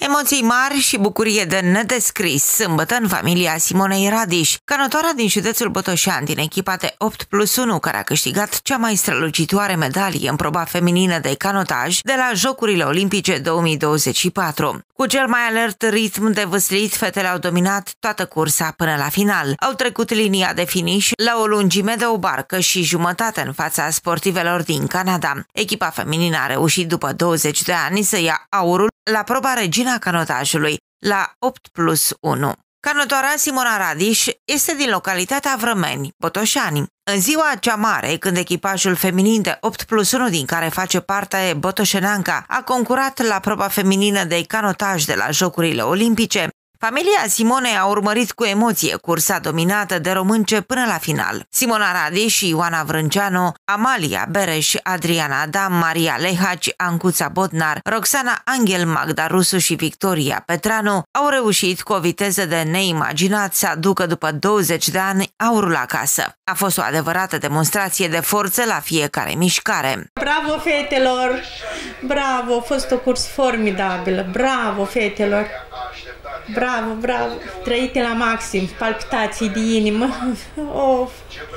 Emoții mari și bucurie de nedescris sâmbătă în familia Simonei Radiș, canotoarea din județul Botoșani din echipa de 8+1, care a câștigat cea mai strălucitoare medalie în proba feminină de canotaj de la Jocurile Olimpice 2024. Cu cel mai alert ritm de vâslit, fetele au dominat toată cursa până la final. Au trecut linia de finish la o lungime de o barcă și jumătate în fața sportivelor din Canada. Echipa feminină a reușit după 20 de ani să ia aurul la proba Regina Canotajului, la 8+1. Canotoarea Simona Radiș este din localitatea Vrămeni, Botoșani. În ziua cea mare, când echipajul feminin de 8+1, din care face parte botoșeneanca, a concurat la proba feminină de canotaj de la Jocurile Olimpice, familia Simonei a urmărit cu emoție cursa dominată de românce până la final. Simona Radiș și Ioana Vrânceanu, Amalia Bereș, Adriana Adam, Maria Lehaci, Ancuța Bodnar, Roxana Angel, Magda Rusu și Victoria Petranu au reușit cu o viteză de neimaginat să aducă după 20 de ani aurul acasă. A fost o adevărată demonstrație de forță la fiecare mișcare. Bravo fetelor! Bravo! A fost o curs formidabilă! Bravo fetelor! Bravo, bravo! Trăite la maxim, palpitații de inimă. Oh,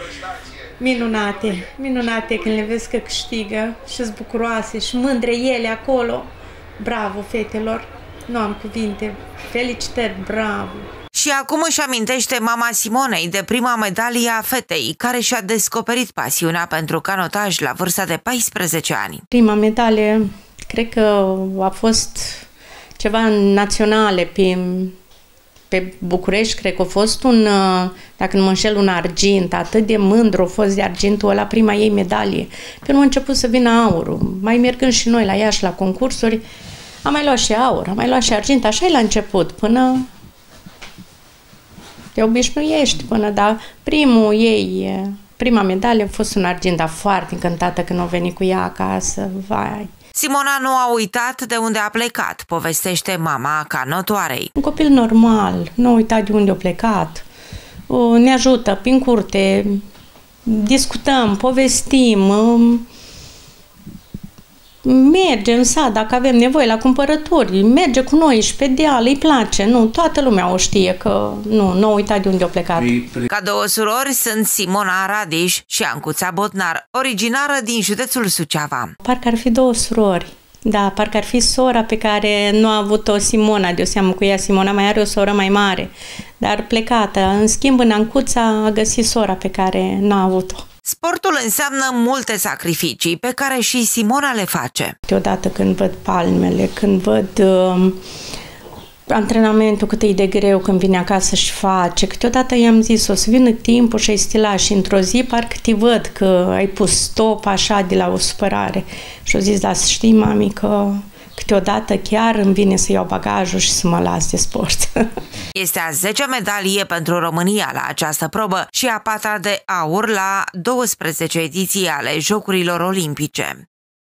minunate, minunate când le vezi că câștigă și-s bucuroase și mândre ele acolo. Bravo, fetelor! Nu am cuvinte. Felicitări, bravo! Și acum își amintește mama Simonei de prima medalie a fetei, care și-a descoperit pasiunea pentru canotaj la vârsta de 14 ani. Prima medalie, cred că a fost ceva naționale pe București, cred că a fost dacă nu mă înșel, un argint, atât de mândru a fost de argintul ăla, prima ei medalie. Pe urmă a început să vină aurul, mai mergând și noi la Iași la concursuri, am mai luat și aur, am mai luat și argint, așa e la început, până te obișnuiești, dar prima medalie a fost un argint, dar foarte încântată când a venit cu ea acasă, vai. Simona nu a uitat de unde a plecat, povestește mama canotoarei. Un copil normal, nu a uitat de unde a plecat, ne ajută prin curte, discutăm, povestim, merge în sat dacă avem nevoie la cumpărături, merge cu noi și pe deal, îi place, nu, toată lumea o știe că nu a uitat de unde a plecat. Ca două surori sunt Simona Radiș și Ancuța Bodnar, originară din județul Suceava. Parcă ar fi două surori, da, parcă ar fi sora pe care nu a avut-o Simona, de-o seamă cu ea, Simona mai are o soră mai mare, dar plecată, în schimb în Ancuța a găsit sora pe care n-a avut-o. Sportul înseamnă multe sacrificii pe care și Simona le face. Deodată când văd palmele, când văd antrenamentul cât e de greu când vine acasă și face, câteodată i-am zis o să vină timpul și ai stila și într-o zi parcă te văd că ai pus stop așa de la o supărare. Și au zis, da, să știi, mami, că câteodată chiar îmi vine să iau bagajul și să mă las de sport. Este a 10-a medalie pentru România la această probă și a 4-a de aur la 12 ediții ale Jocurilor Olimpice.